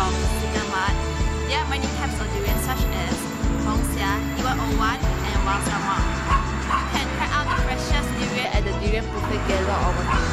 from Single Mart. There are many types of durian such as Hongxia, E101 and Wild Salmon. You can try out the freshest durian at the Durian Buffet Gala over